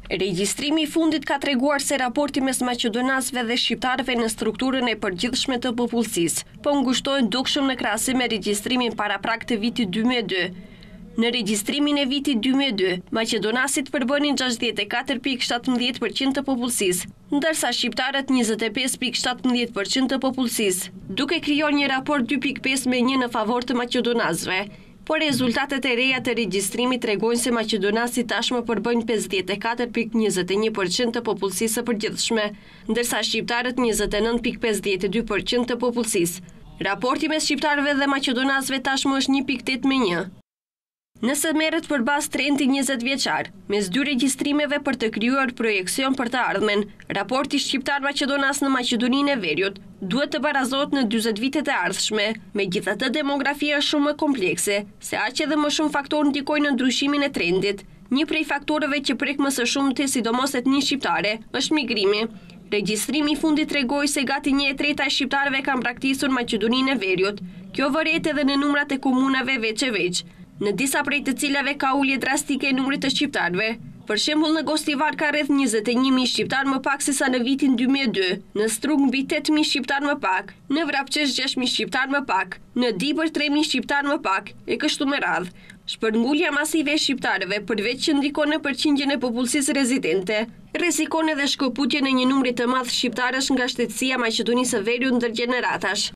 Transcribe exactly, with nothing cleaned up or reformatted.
Regjistrimi i fundit ka treguar se raporti mes maqedonasëve dhe shqiptarëve në strukturën e përgjithshme të popullsisë po ngushtohen dukshëm në krahasim me regjistrimin paraprak të vitit dy mijë e dy. Në regjistrimin e vitit dy mijë e dy, maqedonasit përbënin gjashtëdhjetë e katër pikë shtatëmbëdhjetë përqind të popullsisë, ndërsa shqiptarët njëzet e pesë pikë shtatëmbëdhjetë përqind të popullsisë, duke krijuar një raport dy pikë pesë me një në favor të maqedonasëve. Por rezultatet e reja të regjistrimit tregojnë se maqedonasit tashmë përbëjnë pesëdhjetë e katër pikë njëzet e një përqind të popullsisë së përgjithshme, ndërsa shqiptarët njëzet e nëntë pikë pesëdhjetë e dy përqind të popullsisë. Raporti mes shqiptarëve dhe maqedonasëve tashmë është një pikë tetëdhjetë me një. Nëse merret përballë trendi njëzet vjeçar, mes dy regjistrimeve për të krijuar projekcion për të ardhmen, raporti shqiptar-maqedonas në Maqedoninë e Veriut duhet të barazohet në dyzet vitet e ardhshme. Megjithatë, demografia është shumë më komplekse, se aq edhe më shumë faktorë ndikojnë në ndryshimin e trendit. Një prej faktorëve që prek më së shumti, sidomos etnisë shqiptare, është migrimi. Regjistrimi i fundit tregoi se gati një e treta e shqiptarëve kanë braktisur Maqedoninë e Veriut. Kjo vëret edhe në numrat e komunave veç e veç, në disa prej të cilave ka ulje drastike e numrit të shqiptarëve. Për shembull, në Gostivar ka rreth njëzet e një mijë shqiptar më pak se sa në vitin dy mijë e dy, në Strug mbi tetë mijë shqiptar më pak, në Vrapçesh gjashtë mijë shqiptar më pak, në Dibër tre mijë shqiptar më pak, e kështu me radhë. Shpërngulja masive e shqiptarëve, përveç që ndikon në përqindjen e popullsisë rezidente, rrezikon edhe shkëputjen e një numri të madh shqiptarësh nga shtetësia e Maqedonisë së Veriut ndër gjeneratash.